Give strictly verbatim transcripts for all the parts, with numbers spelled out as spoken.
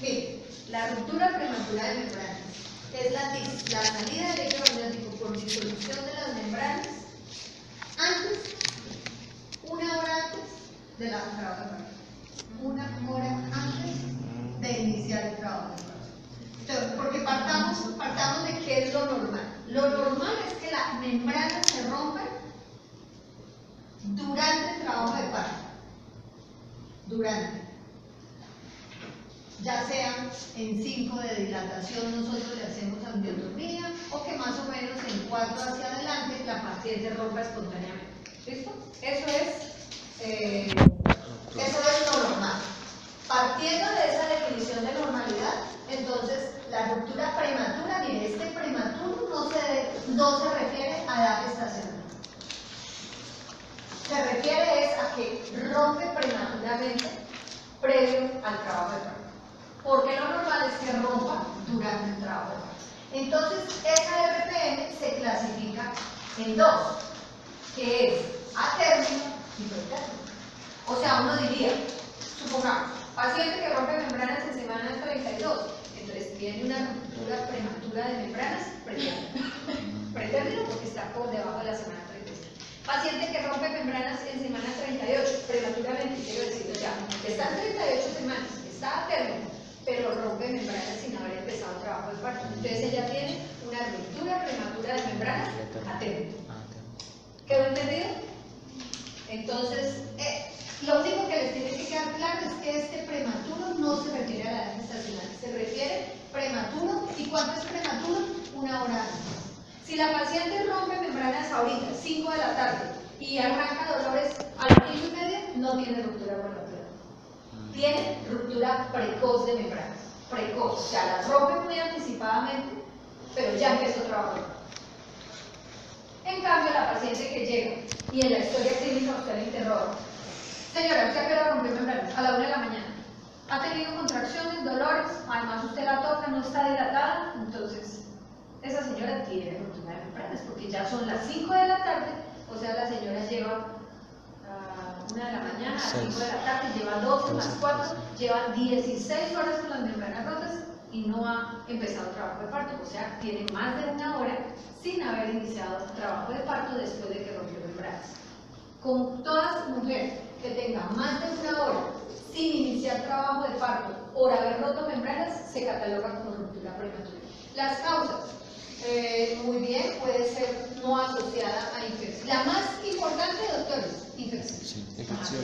Miren, la ruptura prematura de membranas es la, la salida del líquido amniótico por disolución de las membranas antes, una hora antes de la trabajo de parto. Una hora antes de iniciar el trabajo de parto. Entonces, porque partamos, partamos de qué es lo normal. Lo normal es que la membrana se rompa durante el trabajo de parto. Durante. Ya sea en cinco de dilatación nosotros le hacemos amniotomía o que más o menos en cuatro hacia adelante la paciente rompa espontáneamente. ¿Listo? Eso es, eh, eso es lo normal. Partiendo de esa definición de normalidad, entonces la ruptura prematura, mire, este prematuro no se, no se refiere a edad estacional. Se refiere es a que rompe prematuramente previo al trabajo de parto. Porque lo normal es que rompa durante el trabajo de parto. Entonces, esa R P M se clasifica en dos, que es a término y pretérmino. O sea, uno diría, supongamos, paciente que rompe membranas en semana treinta y dos, entonces tiene una ruptura prematura de membranas pretérmino. Pretérmino porque está por debajo de la semana treinta y seis. Paciente que rompe membranas en semana treinta y ocho, prematuramente, quiero decir, o sea, está en treinta y ocho semanas, está a término, pero rompe membranas sin haber empezado el trabajo de parto. Entonces ella tiene una ruptura prematura de membranas a término. ¿Quedó entendido? Entonces, eh, lo único que les tiene que quedar claro es que este prematuro no se refiere a la edad gestacional, se refiere prematuro. ¿Y cuánto es prematuro? Una hora antes. Si la paciente rompe membranas ahorita, cinco de la tarde, y arranca dolores a las cinco y media, no tiene ruptura prematura. Tiene ruptura precoz de membranas. Precoz, o sea, las rompe muy anticipadamente, pero ya empezó a trabajar. En cambio, la paciente que llega y en la historia clínica usted le interroga: señora, ¿usted a qué hora rompió membranas? A la una de la mañana. ¿Ha tenido contracciones, dolores? Además, usted la toca, no está dilatada. Entonces, esa señora tiene ruptura de membranas porque ya son las cinco de la tarde, o sea, la señora lleva una de la mañana a cinco de la tarde, lleva doce más cuatro, lleva dieciséis horas con las membranas rotas y no ha empezado el trabajo de parto, o sea, tiene más de una hora sin haber iniciado el trabajo de parto después de que rompió membranas. Con todas mujeres que tengan más de una hora sin iniciar trabajo de parto por haber roto membranas, se cataloga como ruptura prematura. Las causas, eh, muy bien, puede ser no asociada a infección. La más importante, doctores, infección. Sí, infección.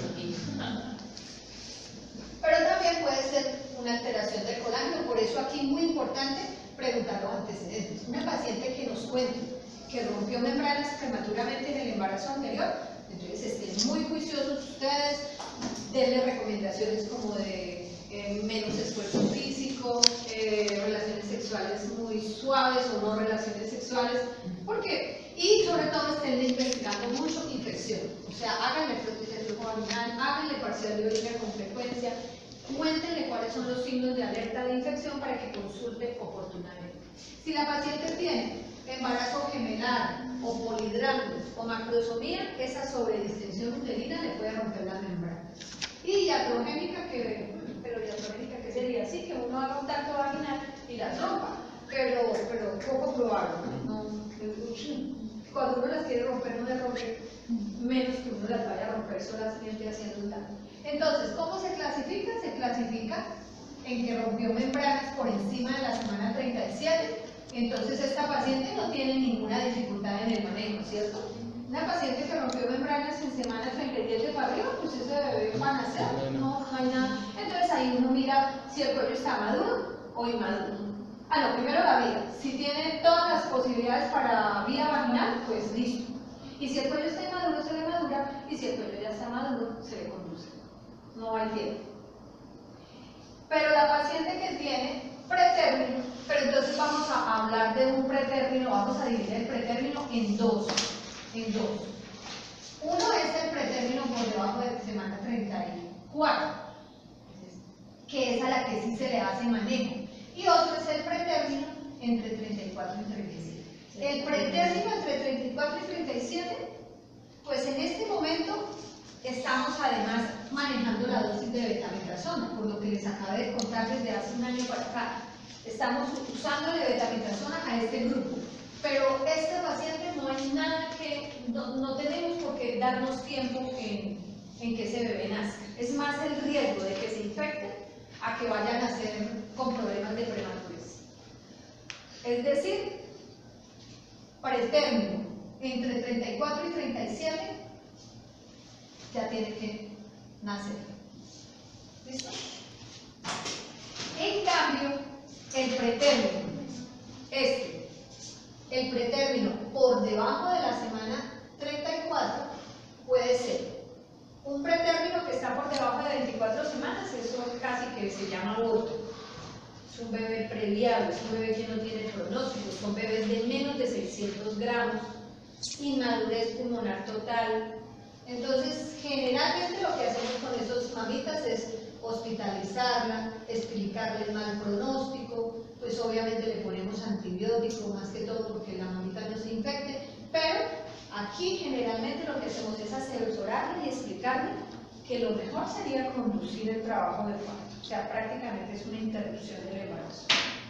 Pero también puede ser una alteración del colágeno, por eso aquí muy importante preguntar los antecedentes. Una paciente que nos cuente que rompió membranas prematuramente en el embarazo anterior, entonces estén muy juiciosos ustedes, denle recomendaciones como de eh, menos esfuerzo físico, eh, relaciones sexuales muy suaves o no relaciones sexuales, porque, y sobre todo estén investigando mucho infección, o sea, háganle prótesis de flujo vaginal, háganle parcial de orina con frecuencia, cuéntenle cuáles son los signos de alerta de infección para que consulte oportunamente. Si la paciente tiene embarazo gemelar o polidrámulos o macrosomía, esa sobredistensión uterina le puede romper las membranas. Y iatrogénica, que, pero iatrogénica, ¿qué sería? Sí, que uno haga un tacto vaginal y las rompa, pero, pero poco probable. ¿No? Cuando uno las quiere romper, no le rompe, menos que uno las vaya a romper solamente haciendo un tacto. Entonces, ¿cómo se clasifica? Se clasifica en que rompió membranas por encima de la semana treinta y siete. Entonces, esta paciente no tiene ninguna dificultad en el manejo, ¿cierto? Una paciente que rompió membranas en semana treinta y siete para arriba, pues ese bebé va a nacer, no, no hay nada. Entonces, ahí uno mira si el cuello está maduro o inmaduro. Ah, no, primero la vida. Si tiene todas las posibilidades para vía vaginal, pues listo. Y si el cuello está inmaduro, se le madura, y si el cuello ya está maduro, se le conduce. No hay tiempo. Pero la paciente que tiene pretérmino, pero entonces vamos a hablar de un pretérmino, vamos a dividir el pretérmino en dos, en dos. Uno es el pretérmino por debajo de semana treinta y cuatro, que es a la que sí se le hace manejo, y otro es el pretérmino entre treinta y cuatro y treinta y siete. El pretérmino entre treinta y cuatro y treinta y siete, pues en este momento estamos además manejando la dosis de betamethasona, por lo que les acabé de contar desde hace un año para acá. Estamos usándole betamethasona a este grupo, pero este paciente no hay nada que, no, no tenemos por qué darnos tiempo en, en que ese bebé nazca. Es más el riesgo de que se infecte a que vayan a nacer con problemas de prematurez. Es decir, para el término entre treinta y cuatro y treinta y siete ya tiene que nacer. ¿Listo? En cambio, el pretérmino, este, el pretérmino por debajo de la semana treinta y cuatro puede ser un pretérmino que está por debajo de veinticuatro semanas, eso casi que se llama aborto. Es un bebé previable, es un bebé que no tiene pronóstico, son bebés de menos de seiscientos gramos, inmadurez pulmonar total. Entonces, generalmente lo que hacemos con esos mamitas es hospitalizarla, explicarle el mal pronóstico, pues obviamente le ponemos antibiótico, más que todo porque la mamita no se infecte, pero aquí generalmente lo que hacemos es asesorarle y explicarle que lo mejor sería conducir el trabajo del parto, o sea, prácticamente es una interrupción del embarazo.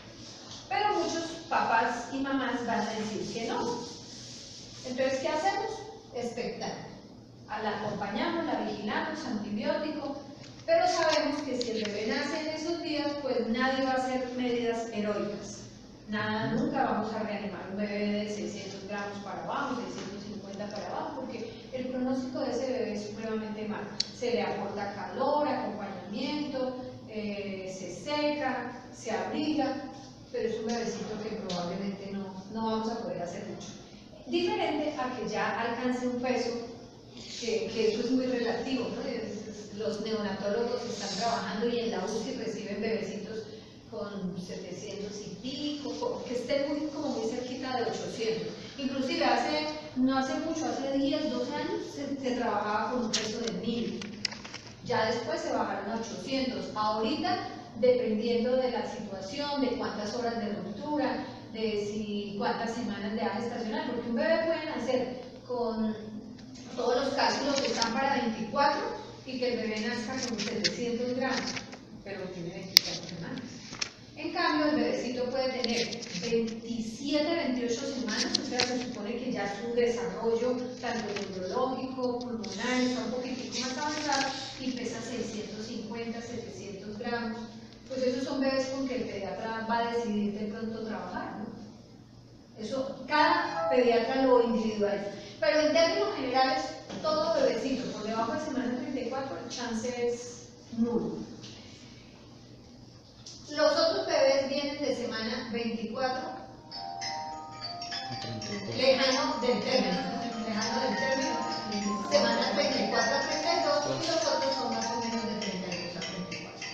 Pero muchos papás y mamás van a decir que no. Entonces, ¿qué hacemos? Expectar. La acompañamos, la vigilamos, antibiótico, pero sabemos que si el bebé nace en esos días, pues nadie va a hacer medidas heroicas. Nada, nunca vamos a reanimar un bebé de seiscientos gramos para abajo, seiscientos cincuenta para abajo, porque el pronóstico de ese bebé es supremamente malo. Se le aporta calor, acompañamiento, eh, se seca, se abriga, pero es un bebecito que probablemente no, no vamos a poder hacer mucho. Diferente a que ya alcance un peso, que, que eso es muy relativo, ¿no? Los neonatólogos están trabajando y en la U C I reciben bebecitos con setecientos y pico, que estén muy, como muy cerquita de ochocientos. Inclusive hace, no hace mucho, hace diez, doce años, se, se trabajaba con un peso de mil. Ya después se bajaron a ochocientos. Ahorita, dependiendo de la situación, de cuántas horas de ruptura, de si cuántas semanas de edad gestacional, porque un bebé puede nacer con todos los cálculos que están para veinticuatro y que el bebé nazca con setecientos gramos, pero tiene veinticuatro semanas. En cambio, el bebecito puede tener veintisiete, veintiocho semanas, o sea, se supone que ya su desarrollo, tanto neurológico, pulmonar, está un poquitico más avanzado y pesa seiscientos cincuenta, setecientos gramos. Pues esos son bebés con que el pediatra va a decidir de pronto trabajar, ¿no? Eso, cada pediatra lo individualiza. Pero en términos generales, todo bebecito por debajo de semana treinta y cuatro, el chance es nulo. Los otros bebés vienen de semana veinticuatro, lejano del término, lejano del término, semana treinta y cuatro a treinta y dos, y los otros son más o menos de treinta y dos a treinta y cuatro.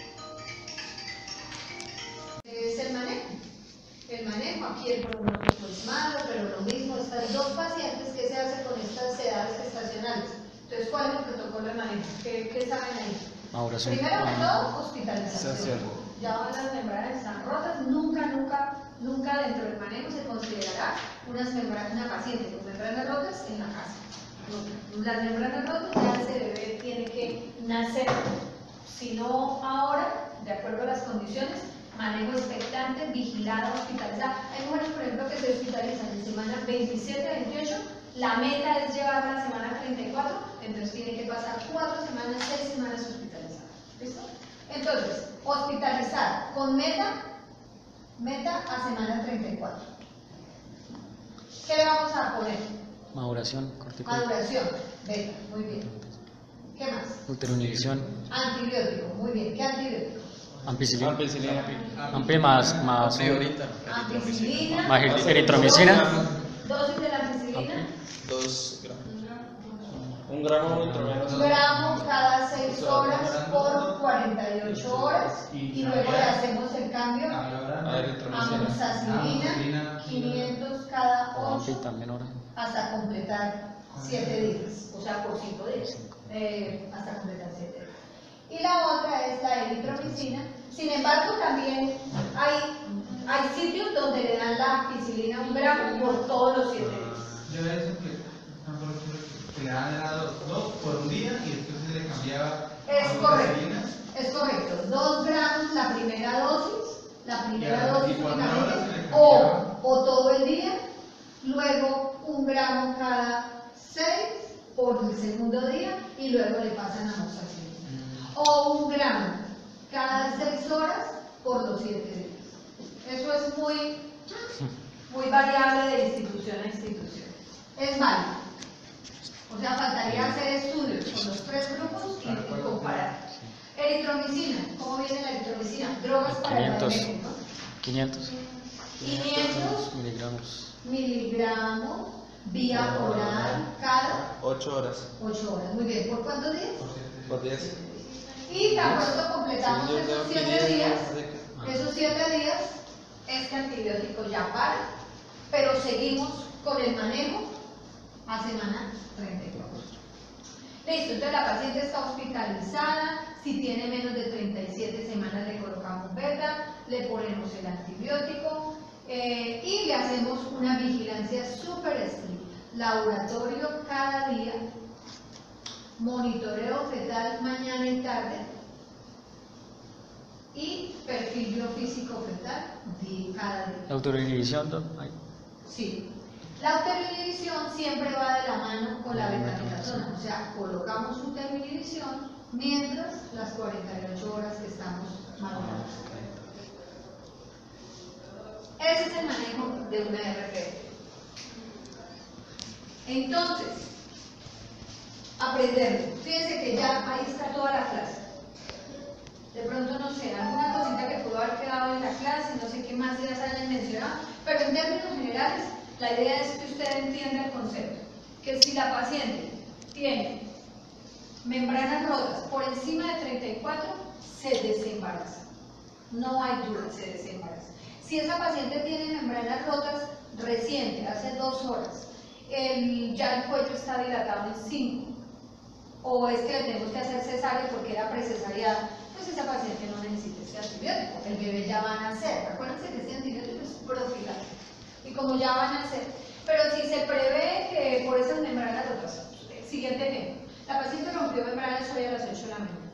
Es el manejo. El manejo, aquí el pronóstico es malo, pero lo mismo, estas dos pacientes, ¿qué se hace con estas edades gestacionales? Entonces, ¿cuál es el protocolo de manejo? ¿Qué, qué saben ahí? Ahora sí. Primero que todo, hospitalización. Sí, ya las membranas están rotas, nunca, nunca, nunca dentro del manejo se considerará unas membranas, una paciente con membranas rotas en la casa. Nunca. Las membranas rotas ya ese bebé tiene que nacer, si no ahora, de acuerdo a las condiciones, manejo expectante, vigilada, hospitalizada. Hay mujeres, por ejemplo, que se hospitalizan en semana veintisiete a veintiocho, la meta es llevarla a la semana treinta y cuatro, entonces tiene que pasar cuatro semanas, seis semanas hospitalizada. ¿Listo? Entonces, hospitalizar con meta, meta a semana treinta y cuatro. ¿Qué le vamos a poner? Maduración cortical. Maduración, beta, muy bien. ¿Qué más? Ultrainhibición. Antibiótico, muy bien. ¿Qué antibiótico? Ampicilina. Ampicilina. Ampli más, más, ampicilina. más eritromicina. Dosis de la ampicilina. Dos gramos. Un gramo ultramenos. Un gramo cada seis horas por cuarenta y ocho horas. Y luego le hacemos el cambio a amoxicilina, quinientos cada ocho hasta completar siete días. O sea, por cinco días. Eh, hasta completar siete días. Y la otra es la eritromicina. Sin embargo, también hay, hay sitios donde le dan la ampicilina un gramo por todos los siete días. se le daban era dos, dos por un día y después se le cambiaba Es a dos correcto. vaselina. Es correcto. Dos gramos la primera dosis, la primera Ya, dosis y cuando ahora se únicamente, le o, cambiaba. o todo el día, luego un gramo cada seis por el segundo día y luego le pasan a moxacilina. O un gramo cada seis horas por los siete días. Eso es muy, muy variable de institución a institución. Es válido. O sea, faltaría hacer estudios con los tres grupos y, y comparar. Eritromicina, ¿cómo viene la eritromicina? Drogas para el quinientos. diabético. quinientos quinientos miligramos. miligramos vía oral cada ocho horas. ocho horas. Muy bien, ¿por cuántos días? Por diez. Y tan pronto completamos Sí, yo esos creo que siete diez, días, no sé qué. esos siete días, este antibiótico ya para, pero seguimos con el manejo a semana treinta y cuatro. Listo, entonces la paciente está hospitalizada, si tiene menos de treinta y siete semanas le colocamos beta, le ponemos el antibiótico eh, y le hacemos una vigilancia súper estricta. Laboratorio cada día, monitoreo fetal mañana y tarde y perfil biofísico fetal de cada día. La autoinhibición, doc. Ay. Sí. La autoinhibición siempre va de la mano con la betametasona, o sea, colocamos su autoinhibición mientras las cuarenta y ocho horas que estamos madurando. Ese es el manejo de una R P E. Entonces, aprenderlo. Fíjense que ya ahí está toda la clase. De pronto, no sé, alguna cosita que pudo haber quedado en la clase, no sé qué más ya se hayan mencionado, pero en términos generales, la idea es que usted entienda el concepto. Que si la paciente tiene membranas rotas por encima de treinta y cuatro, se desembaraza. No hay duda, se desembaraza. Si esa paciente tiene membranas rotas reciente, hace dos horas, el, ya el cuello está dilatado en cinco, o es que le tenemos que hacer cesárea porque era precesariada, pues esa paciente no necesita ese antibiótico, el bebé ya va a nacer. Acuérdense que este antibiótico es profiláctico, y como ya va a nacer, pero si se prevé que por esas membranas rotas, siguiente ejemplo, la paciente rompió membranas hoy a las ocho de la mañana,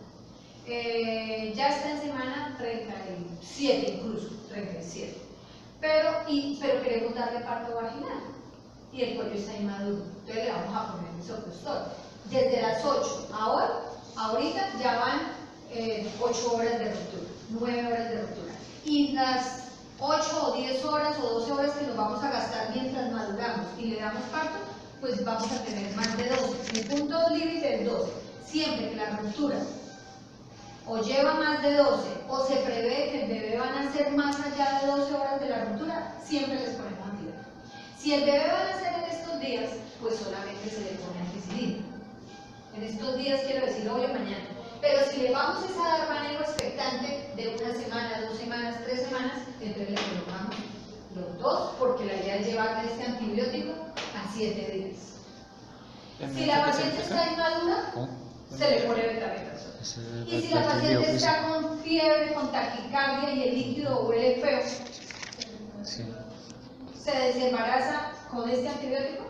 eh, ya está en semana treinta y siete, incluso treinta y siete, pero, y, pero queremos darle parto vaginal y el cuello está inmaduro, entonces le vamos a poner misoprostol. Desde las ocho a hoy, ahorita ya van eh, ocho horas de ruptura, nueve horas de ruptura, y las ocho o diez horas o doce horas que nos vamos a gastar mientras maduramos y le damos parto, pues vamos a tener más de doce. El punto límite es doce. Siempre que la ruptura o lleva más de doce o se prevé que el bebé va a nacer más allá de doce horas de la ruptura, siempre les ponemos antibiótico. Si el bebé va a nacer en estos días, pues solamente se le pone ampicilina. En estos días quiero decir hoy o mañana. Pero si le vamos a dar manejo expectante de una semana, dos semanas, tres semanas, entonces le colocamos los dos, porque la idea es llevar este antibiótico a siete días. Si la paciente está inmadura, ¿Cómo? se le pone betametasona. Ese Y si la perfil paciente biofísico. está con fiebre, con taquicardia y el líquido huele feo, Sí. ¿se desembaraza con este antibiótico?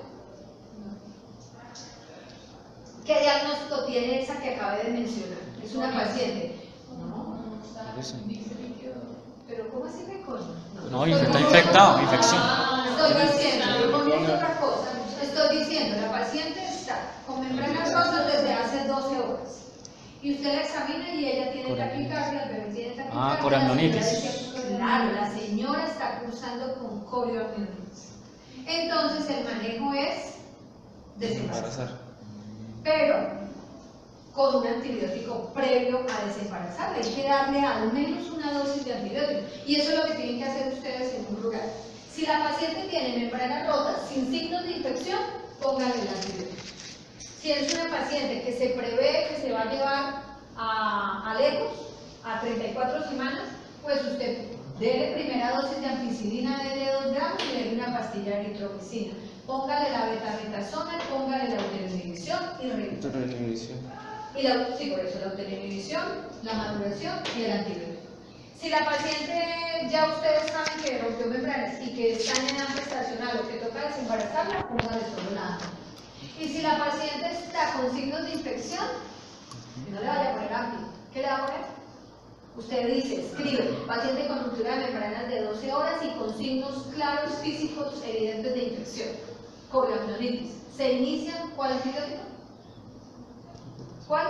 ¿Qué diagnóstico tiene esa que acabé de mencionar? Es una paciente. No, Por eso. pero ¿cómo así que coño? No, y está infectado, infección. Estoy diciendo, con esto otra cosa. Estoy diciendo, la paciente está con membranas rotas desde hace doce horas. Y usted la examina y ella tiene Coronitis. taquicardia, el bebé tiene taquicardia. Ah, la coronitis. señora dice, claro, la señora está cursando con coronitis. Entonces el manejo es desembarazar. Embarazar. Pero con un antibiótico previo a desembarazar. Hay que darle al menos una dosis de antibiótico. Y eso es lo que tienen que hacer ustedes en un lugar. Si la paciente tiene membranas rotas sin signos de infección, póngale el antibiótico. Si es una paciente que se prevé que se va a llevar a, a lejos, a treinta y cuatro semanas, pues usted dele primera dosis de ampicilina de dos gramos y dele una pastilla de eritromicina. Póngale la betametasona, póngale la autoinhibición y revita. Autoinhibición. Y la, sí, por eso la autoinhibición, la maduración y el antibiótico. Si la paciente ya ustedes saben que rompió membranas y que está en edad gestacional o que toca desembarazarla, póngale solo la AMA. Y si la paciente está con signos de infección, no le vaya a poner amplio. ¿Qué le va a poner? Usted dice, escribe, paciente con ruptura de membranas de doce horas y con signos claros físicos evidentes de infección, coriamnionitis. ¿Se inicia cuál antibiótico? ¿Cuál?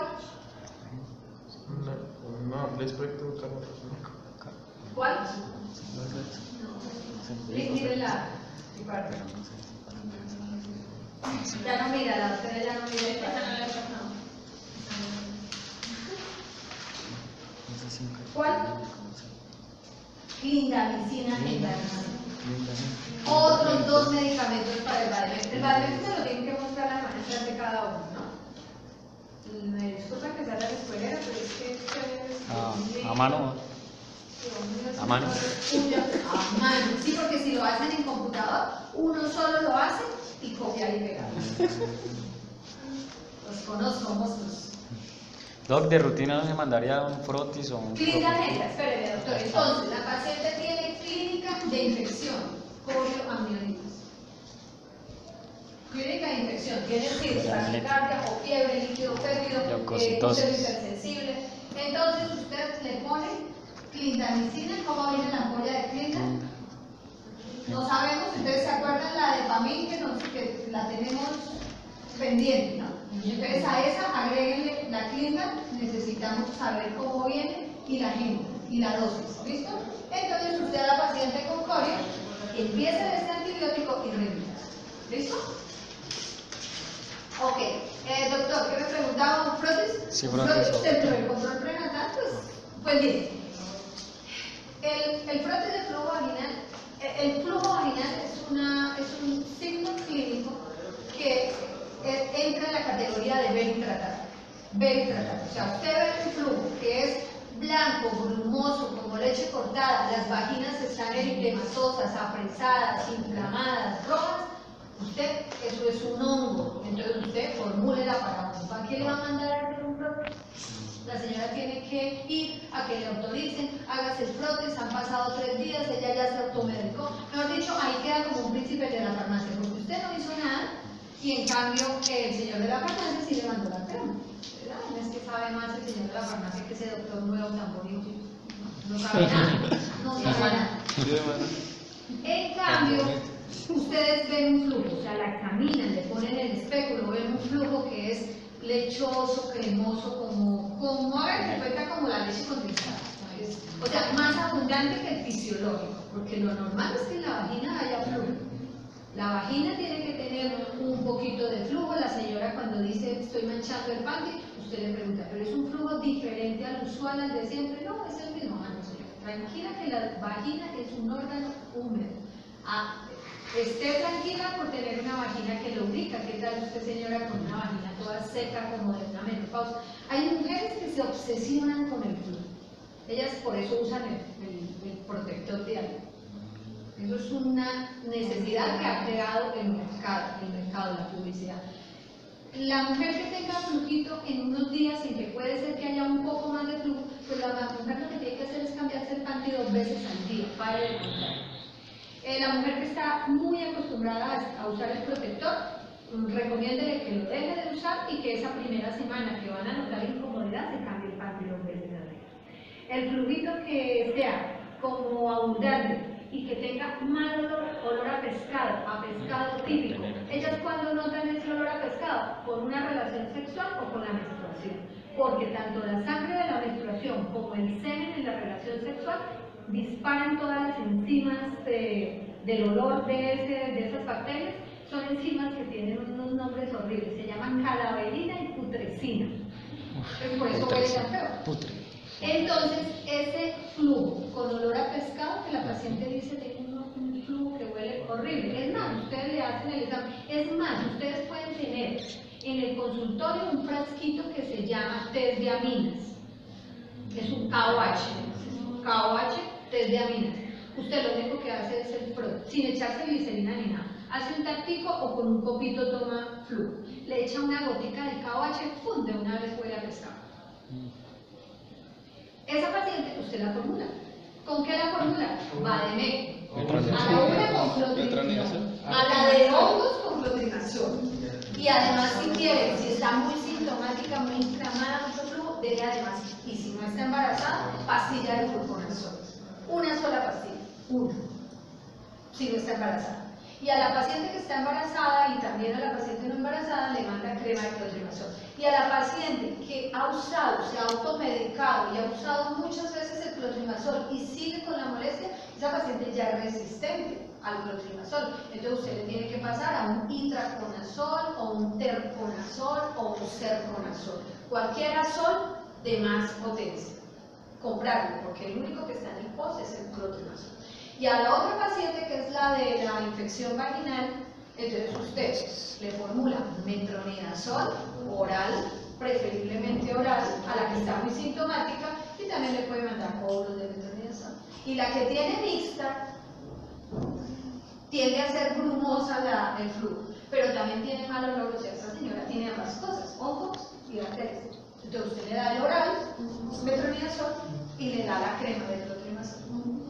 No, no, Blespecto, Carlos. ¿Cuál? Mire la parte. Ya no mira, la doctora ya no mira el parte. ¿Cuál? Clindamicina, clindamicina. Otros dos medicamentos para el Bademecum. El Bademecum se lo tienen que mostrar las maestras de cada uno, ¿no? Me disculpa que sea la escuelera, pero es que ustedes... Ah, a mano. A mano. A mano. Sí, porque si lo hacen en computador, uno solo lo hace y copiar y pegar. Los conozco, monstruos. Doc, de rutina no se mandaría un frotis o un... Clínica negra, espéreme, doctor. Entonces, la paciente tiene clínica de infección, corioamnionitis. Clínica de infección, tiene cirrosis taquicardia o fiebre, líquido fétido, eh, útero hipersensible. Entonces, usted le pone clindamicina. ¿Cómo viene la ampolla de clinda? No sabemos, ustedes se acuerdan la de Pamil que, nos, que la tenemos pendiente, ¿no? Entonces a esa agréguenle la clinda, necesitamos saber cómo viene y la agenda y la dosis, ¿listo? Entonces usted a la paciente con corio empieza este antibiótico y remita, ¿listo? Ok, eh, doctor, ¿qué me preguntaba? ¿Frotis? Sí, frotis. Dentro del control prenatal, pues, pues bien, el, el frotis de flujo vaginal, el flujo vaginal es, una, es un signo clínico que entra en la categoría de veritratado. Veritratado. O sea, usted ve un flujo que es blanco, grumoso, como leche cortada, las vaginas están eritematosas, apresadas, inflamadas, rojas, usted, eso es un hongo. Entonces usted formúlela para un. ¿Para qué le va a mandar a hacer un frotis? La señora tiene que ir a que le autoricen, hágase el frotis, han pasado tres días, ella ya se automedicó. Mejor dicho, ahí queda como un príncipe de la farmacia, porque usted no hizo nada. Y en cambio, el señor de la farmacia sí le mandó la crema. ¿Verdad? No es que sabe más el señor de la farmacia que ese doctor nuevo tan bonito. No sabe nada. No sabe nada. En cambio, ustedes ven un flujo, o sea, la examinan, le ponen el espéculo, ven un flujo que es lechoso, cremoso, como, como hagan de cuenta como la leche condensada. O sea, más abundante que el fisiológico, porque lo normal es que en la vagina haya flujo. La vagina tiene que tener un poquito de flujo. La señora cuando dice estoy manchando el panty, usted le pregunta, ¿pero es un flujo diferente al usual, al de siempre? No, es el mismo. Ah, no, señora. Tranquila que la vagina es un órgano húmedo. Ah, esté tranquila por tener una vagina que lubrica. ¿Qué tal usted, señora, con una vagina toda seca como de una menopausa? Hay mujeres que se obsesionan con el flujo. Ellas por eso usan el, el, el protector diario. Eso es una necesidad que ha creado el mercado, el mercado de la publicidad. La mujer que tenga flujito en unos días en que puede ser que haya un poco más de flujo, pues la mujer lo que tiene que hacer es cambiarse el panty dos veces al día, para el contrario. Eh, la mujer que está muy acostumbrada a, a usar el protector, recomiéndele que lo deje de usar y que esa primera semana que van a notar incomodidad se cambie el panty dos veces al día. El flujito que sea como abundante y que tenga mal olor, olor a pescado, a pescado típico. Ellas cuando notan ese olor a pescado, con una relación sexual o con la menstruación, porque tanto la sangre de la menstruación como el semen en la relación sexual disparan todas las enzimas de, del olor de, ese, de esas bacterias. Son enzimas que tienen unos nombres horribles, se llaman cadaverina y putrescina. Por eso huele tan feo. Entonces, ese flujo con olor a pescado que la paciente dice tengo un flujo que huele horrible. Es más, ustedes le hacen el examen. Es más, ustedes pueden tener en el consultorio un frasquito que se llama test de aminas. Es un K O H. K O H, test de aminas. Usted lo único que hace es el frote, sin echarse glicerina ni nada. Hace un tactico o con un copito toma flujo. Le echa una gotica del K O H, ¡pum!, de una vez huele a pescado. Esa paciente usted la formula. ¿Con qué la formula? Bademecum. A la una con clotrimazol. A la de hongos con clotrimazol. Y además, si quiere, si está muy sintomática, muy inflamada, mucho flujo, debe además, y si no está embarazada, pastilla de fluconazol. Una sola pastilla, una, si no está embarazada. Y a la paciente que está embarazada y también a la paciente no embarazada le manda crema de clotrimazol. Y a la paciente que ha usado, se ha automedicado y ha usado muchas veces el clotrimazol y sigue con la molestia, esa paciente ya es resistente al clotrimazol. Entonces usted le tiene que pasar a un itraconazol o un terconazol o un serconazol. Cualquier azol de más potencia. Comprarlo, porque el único que está en el post es el clotrimazol. Y a la otra paciente, que es la de la infección vaginal, entonces usted le formula metronidazol oral, preferiblemente oral, a la que está muy sintomática, y también le puede mandar cobros de metronidazol. Y la que tiene mixta, tiende a ser brumosa la, el flujo, pero también tiene mal olor, o sea, esta señora tiene ambas cosas, hongos y bacterias. Entonces usted le da el oral, metronidazol, y le da la crema de clotrimazol.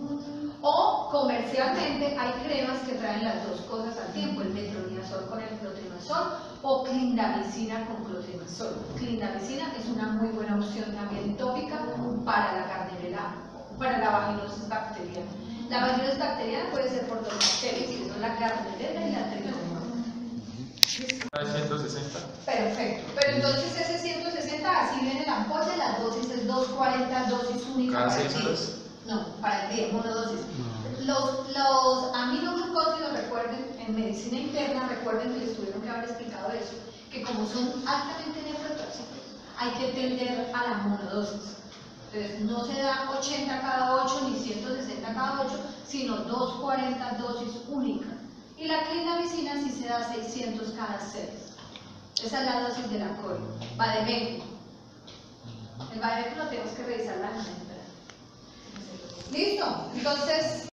O comercialmente hay cremas que traen las dos cosas al tiempo, el metronidazol con el clotrimazol o clindamicina con clotrimazol. Clindamicina es una muy buena opción también tópica para la Gardnerella, para la vaginosis bacteriana. La vaginosis bacteriana puede ser por dos bacterias, que son la Gardnerella y la Trichomonas. ciento sesenta. Perfecto, pero entonces ese ciento sesenta, así viene la ampolla, la dosis es doscientos cuarenta, dosis única ¿Cada para el seis día. horas? No, para el día, monodosis. Los, los aminoglucósidos, recuerden, en medicina interna, recuerden que les tuvieron que haber explicado eso, que como son altamente nefrotóxicos, hay que tender a la monodosis. Entonces, no se da ochenta cada ocho ni ciento sesenta cada ocho, sino doscientos cuarenta dosis única. Y la clindamicina sí se da seiscientos cada seis. Esa es la dosis de la cori. Vademécum. El vademécum lo tenemos que revisar la gente. ¿Listo? Entonces,